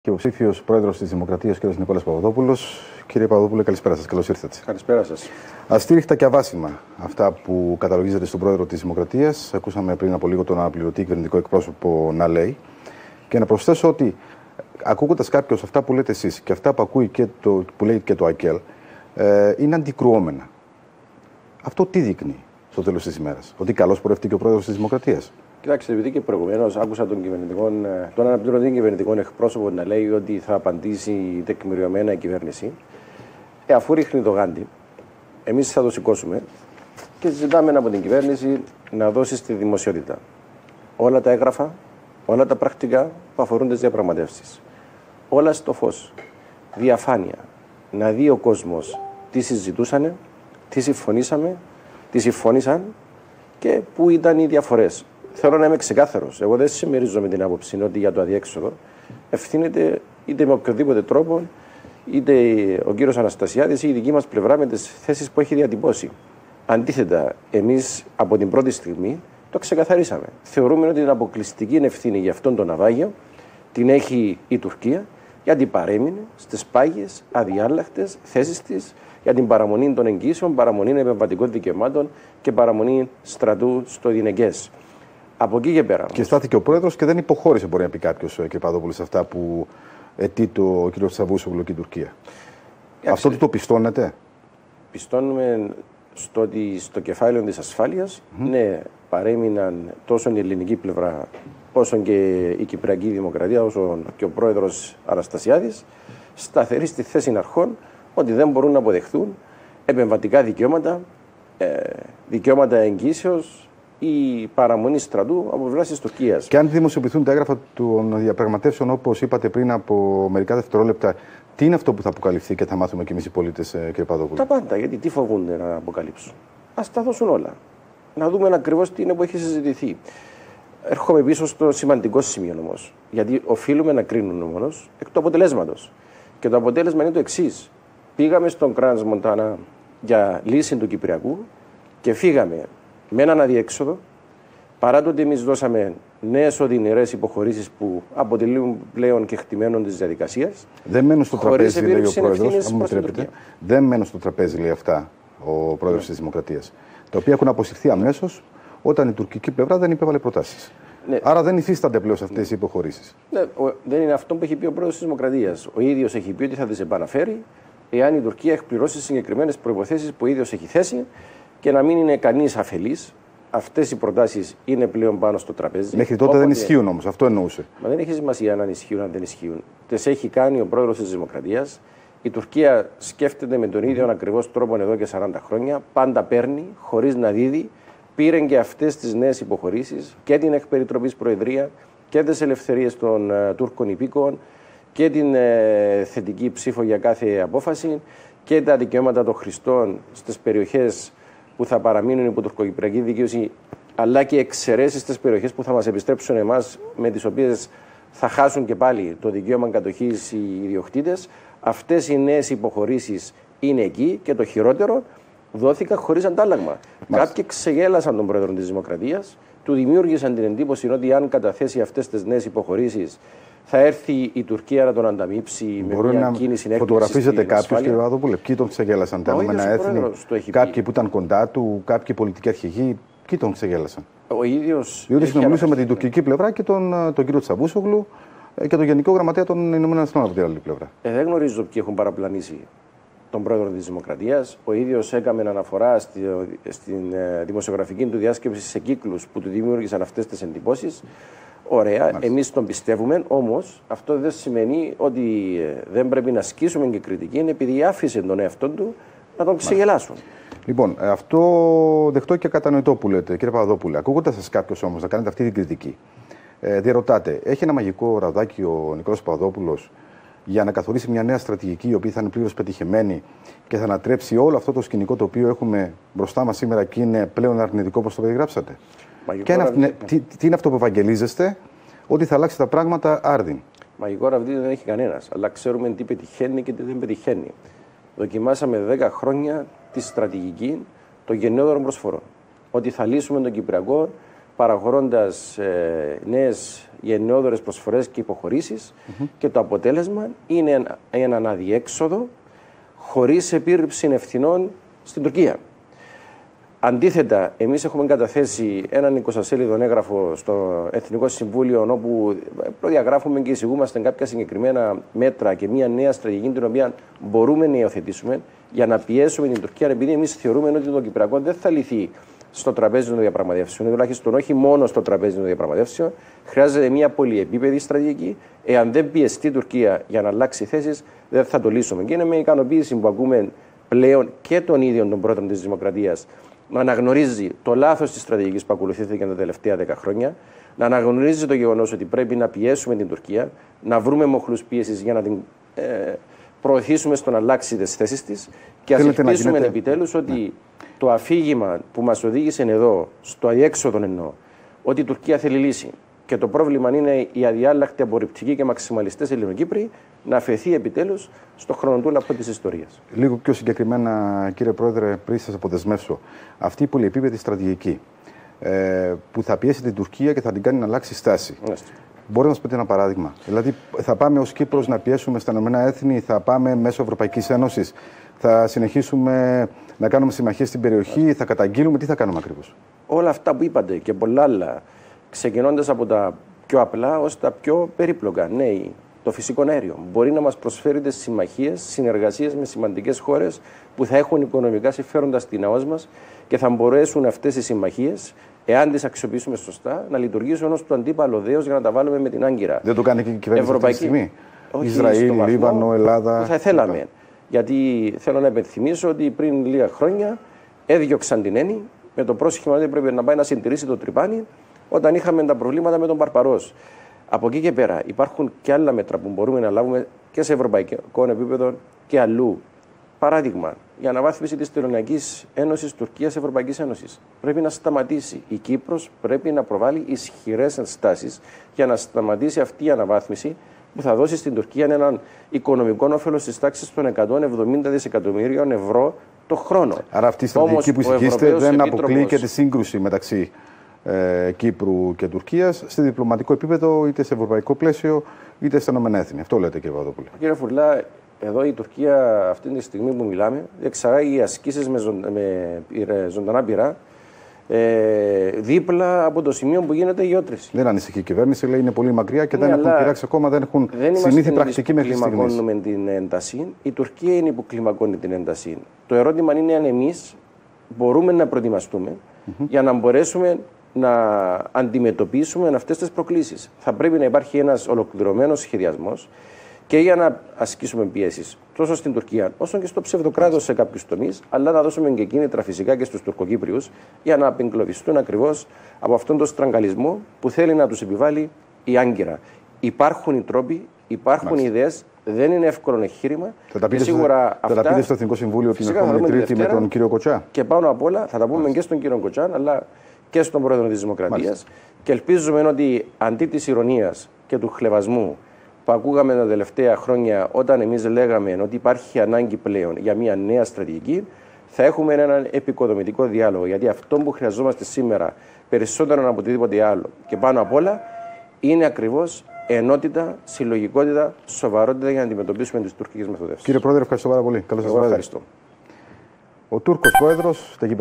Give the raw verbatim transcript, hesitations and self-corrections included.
Και ο υποψήφιο πρόεδρος της Δημοκρατίας, κ. Νικόλας Παπαδόπουλος. Κύριε Παπαδόπουλε, καλησπέρα σας. Καλώς ήρθατε. Καλησπέρα σας. Αστήριχτα και αβάσιμα αυτά που καταλογίζετε στον πρόεδρο της Δημοκρατίας. Ακούσαμε πριν από λίγο τον αναπληρωτή κυβερνητικό εκπρόσωπο να λέει. Και να προσθέσω ότι ακούγοντας κάποιος αυτά που λέτε εσείς και αυτά που, ακούει και το, που λέει και το ΑΚΕΛ, ε, είναι αντικρουόμενα. Αυτό τι δείχνει στο τέλος της ημέρας? Ότι καλώς πορεύτηκε ο πρόεδρος της Δημοκρατίας? Κοιτάξτε, επειδή και προηγουμένως άκουσα τον, τον αναπληρωτή κυβερνητικό εκπρόσωπο να λέει ότι θα απαντήσει τεκμηριωμένα η κυβέρνηση, ε, αφού ρίχνει το γάντι, εμείς θα το σηκώσουμε και ζητάμε από την κυβέρνηση να δώσει στη δημοσιότητα όλα τα έγγραφα, όλα τα πρακτικά που αφορούν τις διαπραγματεύσεις. Όλα στο φως. Διαφάνεια. Να δει ο κόσμος τι συζητούσανε, τι συμφωνήσαμε, τι συμφώνησαν και πού ήταν οι διαφορές. Θέλω να είμαι ξεκάθαρος. Εγώ δεν συμμερίζομαι την άποψη ότι για το αδιέξοδο ευθύνεται είτε με οποιοδήποτε τρόπο, είτε ο κύριος Αναστασιάδης ή η δική μας πλευρά με τις θέσεις που έχει διατυπώσει. Αντίθετα, εμείς από την πρώτη στιγμή το ξεκαθαρίσαμε. Θεωρούμε ότι την αποκλειστική ευθύνη για αυτόν τον ναυάγιο την έχει η Τουρκία, γιατί παρέμεινε στις πάγιες, αδιάλακτες θέσεις της για την παραμονή των εγγύσεων, παραμονή επεμβατικών δικαιωμάτων και παραμονή στρατού στο Δινεκές. Από εκεί και πέρα. Και στάθηκε ο πρόεδρος και δεν υποχώρησε, μπορεί να πει κάποιος, κ. Παπαδόπουλε, σε αυτά που αιτείται ο κ. Τσαβούσογλου και η Τουρκία. Άξε, αυτό το πιστώνετε? Πιστώνουμε στο ότι στο κεφάλαιο της ασφάλειας, mm-hmm. ναι, παρέμειναν τόσο η ελληνική πλευρά, όσο και η Κυπριακή Δημοκρατία, όσο και ο πρόεδρος Αναστασιάδης, σταθεροί στη θέση αρχών ότι δεν μπορούν να αποδεχθούν επεμβατικά δικαιώματα, ε, δικαιώματα εγγύσεως ή παραμονή στρατού από πλευράς της Τουρκίας. Και αν δημοσιοποιηθούν τα έγγραφα των διαπραγματεύσεων, όπως είπατε πριν από μερικά δευτερόλεπτα, τι είναι αυτό που θα αποκαλυφθεί και θα μάθουμε κι εμείς οι πολίτες, κ. Παπαδόπουλε? Τα πάντα. Γιατί τι φοβούνται να αποκαλύψουν? Ας τα δώσουν όλα. Να δούμε ακριβώς τι είναι που έχει συζητηθεί. Έρχομαι πίσω στο σημαντικό σημείο όμως. Γιατί οφείλουμε να κρίνουμε μόνος εκ του αποτελέσματος. Και το αποτέλεσμα είναι το εξής. Πήγαμε στον Κράνς Μοντάνα για λύση του Κυπριακού και φύγαμε με έναν αδιέξοδο, παρά το ότι εμείς δώσαμε νέες οδυνηρές υποχωρήσεις που αποτελούν πλέον κεκτημένων της διαδικασίας. Δεν μένουν στο τραπέζι, λέει ο πρόεδρος, αν μου επιτρέπετε. Δεν μένουν στο τραπέζι, λέει αυτά ο πρόεδρος yeah. της Δημοκρατίας. Τα οποία έχουν αποσυρθεί αμέσως όταν η τουρκική πλευρά δεν υπέβαλε προτάσεις. Ναι. Άρα δεν υφίστανται πλέον αυτές οι υποχωρήσεις. Ναι, ο, δεν είναι αυτό που έχει πει ο πρόεδρος της Δημοκρατίας. Ο ίδιος έχει πει ότι θα τις επαναφέρει εάν η Τουρκία εκπληρώσει συγκεκριμένες προϋποθέσεις που ο ίδιος έχει θέσει και να μην είναι κανείς αφελής. Αυτές οι προτάσεις είναι πλέον πάνω στο τραπέζι. Μέχρι τότε Όποτε... δεν ισχύουν όμως, αυτό εννοούσε. Μα δεν έχει σημασία αν ισχύουν, αν δεν ισχύουν. Τις έχει κάνει ο πρόεδρος της Δημοκρατίας. Η Τουρκία σκέφτεται με τον ίδιο ακριβώς τρόπο εδώ και σαράντα χρόνια. Πάντα παίρνει, χωρίς να δίδει. Πήρε και αυτές τις νέες υποχωρήσεις και την εκπεριτροπής προεδρία και τις ελευθερίες των uh, Τούρκων υπήκοων και την uh, θετική ψήφο για κάθε απόφαση και τα δικαιώματα των χρηστών στις περιοχές που θα παραμείνουν υπό τουρκοκυπριακή δικαίωση, αλλά και εξαιρέσεις στις περιοχές που θα μας επιστρέψουν εμάς, με τις οποίες θα χάσουν και πάλι το δικαίωμα κατοχής οι ιδιοκτήτες. Αυτές οι νέες υποχωρήσεις είναι εκεί και το χειρότερο, δόθηκαν χωρίς αντάλλαγμα. Μάλιστα. Κάποιοι ξεγέλασαν τον πρόεδρο της Δημοκρατίας, του δημιούργησαν την εντύπωση ότι αν καταθέσει αυτές τις νέες υποχωρήσεις θα έρθει η Τουρκία να τον ανταμείψει με μια να κίνηση έκπληξης. Φωτογραφίζετε κάποιους, κύριε Παπαδόπουλε, ποιοι τον ξεγέλασαν? Τα Ηνωμένα Έθνη, κάποιοι που ήταν κοντά του, κάποιοι πολιτικοί αρχηγοί, ποιοι τον ξεγέλασαν? Ο ίδιος. Διότι συνομιλούσα με την τουρκική πλευρά και τον, τον κύριο Τσαβούσογλου και τον Γενικό Γραμματέα των Ηνωμένων Εθνών από την άλλη πλευρά. Ε, δεν γνωρίζω ποιοι έχουν παραπλανήσει τον πρόεδρο της Δημοκρατίας. Ο ίδιος έκαμε αναφορά στη, στην ε, δημοσιογραφική του διάσκεψη σε κύκλους που του δημιούργησαν αυτές τις εντυπώσεις. Ωραία, εμείς τον πιστεύουμε, όμως αυτό δεν σημαίνει ότι δεν πρέπει να ασκήσουμε και κριτική, είναι επειδή άφησε τον εαυτό του να τον ξεγελάσουν. Λοιπόν, αυτό δεχτώ και κατανοητό που λέτε, κύριε Παπαδόπουλε. Ακούγοντας σας κάποιος όμως να κάνετε αυτή την κριτική, ε, διαρωτάτε, έχει ένα μαγικό ραδάκι ο Νικόλας Παπαδόπουλος για να καθορίσει μια νέα στρατηγική, η οποία θα είναι πλήρως πετυχημένη και θα ανατρέψει όλο αυτό το σκηνικό το οποίο έχουμε μπροστά μας σήμερα και είναι πλέον αρνητικό, όπως το περιγράψατε? Και είναι, ναι, τι, τι είναι αυτό που ευαγγελίζεστε, ότι θα αλλάξει τα πράγματα άρδιν? Μαγικό ραβδί δεν έχει κανένας, αλλά ξέρουμε τι πετυχαίνει και τι δεν πετυχαίνει. Δοκιμάσαμε δέκα χρόνια τη στρατηγική των γενναιόδωρων προσφορών. Ότι θα λύσουμε τον Κυπριακό παραχωρώντας ε, νέες γενναιόδορες προσφορές και υποχωρήσεις mm-hmm. και το αποτέλεσμα είναι ένα, έναν αδιέξοδο χωρίς επίρρηψη ευθυνών στην Τουρκία. Αντίθετα, εμείς έχουμε καταθέσει έναν εικοσασέλιδο έγγραφο στο Εθνικό Συμβούλιο, όπου προδιαγράφουμε και εισηγούμαστε κάποια συγκεκριμένα μέτρα και μια νέα στρατηγική την οποία μπορούμε να υιοθετήσουμε για να πιέσουμε την Τουρκία, επειδή εμείς θεωρούμε ότι το Κυπριακό δεν θα λυθεί στο τραπέζι των διαπραγματεύσεων, τουλάχιστον όχι μόνο στο τραπέζι των διαπραγματεύσεων. Χρειάζεται μια πολυεπίπεδη στρατηγική. Εάν δεν πιεστεί η Τουρκία για να αλλάξει θέσεις, δεν θα το λύσουμε. Και είναι με ικανοποίηση που ακούμε πλέον και τον ίδιο τον πρόεδρο της Δημοκρατίας να αναγνωρίζει το λάθος της στρατηγικής που ακολουθήθηκε τα τελευταία δέκα χρόνια, να αναγνωρίζει το γεγονός ότι πρέπει να πιέσουμε την Τουρκία, να βρούμε μοχλούς πίεσης για να την ε, προωθήσουμε στο να αλλάξει τις θέσεις της και ας ελπίσουμε επιτέλους ότι ναι. το αφήγημα που μας οδήγησε εδώ, στο αδιέξοδο εννοώ, ότι η Τουρκία θέλει λύση και το πρόβλημα είναι οι αδιάλακτοι, απορριπτικοί και μαξιμαλιστές Ελληνοκύπροι, να αφαιθεί επιτέλους στο χρονοτούλαπο της ιστορίας. Λίγο πιο συγκεκριμένα, κύριε Πρόεδρε, πριν σας αποδεσμεύσω, αυτή η πολυεπίπεδη στρατηγική ε, που θα πιέσει την Τουρκία και θα την κάνει να αλλάξει στάση. Έστε. Μπορείτε να μας πείτε ένα παράδειγμα? Δηλαδή, θα πάμε ως Κύπρος να πιέσουμε στα Ηνωμένα Έθνη, θα πάμε μέσω Ευρωπαϊκής Ένωσης, θα συνεχίσουμε να κάνουμε συμμαχίες στην περιοχή, Έστε. θα καταγγείλουμε, τι θα κάνουμε ακριβώς? Όλα αυτά που είπατε και πολλά άλλα, ξεκινώντας από τα πιο απλά ως τα πιο περίπλοκα. Ναι, το φυσικό αέριο μπορεί να μας προσφέρει τις συμμαχίες, συνεργασίες με σημαντικές χώρες που θα έχουν οικονομικά συμφέροντα στην ΑΟΣ μας και θα μπορέσουν αυτές οι συμμαχίες, εάν τις αξιοποιήσουμε σωστά, να λειτουργήσουν ως το αντίπαλο δέος για να τα βάλουμε με την Άγκυρα. Δεν το κάνει και η κυβέρνηση αυτή τη στιγμή? Όχι, Ισραήλ, Λίβανο, Ελλάδα. Θα θέλαμε. Φυσικά. Γιατί θέλω να υπενθυμίσω ότι πριν λίγα χρόνια έδιωξαν την Ένη με το πρόσχημα ότι πρέπει να πάει να συντηρήσει το τρυπάνι όταν είχαμε τα προβλήματα με τον Παρπαρός. Από εκεί και πέρα υπάρχουν και άλλα μέτρα που μπορούμε να λάβουμε και σε ευρωπαϊκό επίπεδο και αλλού. Παράδειγμα, η αναβάθμιση της Τελωνειακής Ένωσης Τουρκίας-Ευρωπαϊκής Ένωσης. Πρέπει να σταματήσει. Η Κύπρος πρέπει να προβάλλει ισχυρές ενστάσεις για να σταματήσει αυτή η αναβάθμιση που θα δώσει στην Τουρκία έναν οικονομικό όφελος της τάξης των εκατόν εβδομήντα δισεκατομμύριων ευρώ το χρόνο. Άρα αυτή η στρατηγική που ισχύστε δεν αποκλείει και τη σύγκρουση μεταξύ Ε, Κύπρου και Τουρκίας σε διπλωματικό επίπεδο, είτε σε ευρωπαϊκό πλαίσιο, είτε στα Ηνωμένα Έθνη. Αυτό λέτε, κύριε Παπαδόπουλε. Κύριε Φουρλά, εδώ η Τουρκία αυτή τη στιγμή που μιλάμε εξαγάγει ασκήσεις με, ζων, με ζωντανά πυρά ε, δίπλα από το σημείο που γίνεται η γεώτρηση. Δεν ανησυχεί η κυβέρνηση, λέει είναι πολύ μακριά και ναι, δεν έχουν πειράξει ακόμα, δεν έχουν συνήθει πρακτική μέχρι στιγμής. Δεν κλιμακώνουμε την ένταση. Η Τουρκία είναι που κλιμακώνει την ένταση. Το ερώτημα είναι αν εμείς μπορούμε να προετοιμαστούμε mm-hmm. για να μπορέσουμε να αντιμετωπίσουμε αυτές τις προκλήσεις. Θα πρέπει να υπάρχει ένας ολοκληρωμένος σχεδιασμός και για να ασκήσουμε πιέσεις τόσο στην Τουρκία όσο και στο ψευδοκράτος σε κάποιους τομείς, αλλά να δώσουμε και κίνητρα φυσικά και στους Τουρκοκύπριους για να απεγκλωβιστούν ακριβώς από αυτόν τον στραγγαλισμό που θέλει να τους επιβάλλει η Άγκυρα. Υπάρχουν οι τρόποι, υπάρχουν οι ιδέες, δεν είναι εύκολο εγχείρημα. Θα τα πείτε, σίγουρα θα αυτά, τα πείτε στο Εθνικό Συμβούλιο την επόμενη Τρίτη με τον κύριο Κοτσά. Και πάνω απ' όλα θα τα πούμε Μάλιστα. και στον κύριο Κοτσά, αλλά και στον πρόεδρο της Δημοκρατίας. Και ελπίζουμε ότι αντί της ηρωνίας και του χλευασμού που ακούγαμε τα τελευταία χρόνια, όταν εμείς λέγαμε ότι υπάρχει ανάγκη πλέον για μια νέα στρατηγική, θα έχουμε έναν επικοδομητικό διάλογο. Γιατί αυτό που χρειαζόμαστε σήμερα, περισσότερο από οτιδήποτε άλλο και πάνω απ' όλα, είναι ακριβώς ενότητα, συλλογικότητα, σοβαρότητα για να αντιμετωπίσουμε τις τουρκικές μεθοδεύσεις. Κύριε Πρόεδρε, ευχαριστώ πάρα πολύ. Καλώς σας ευχαριστώ. Ο Τούρκος Πρόεδρος.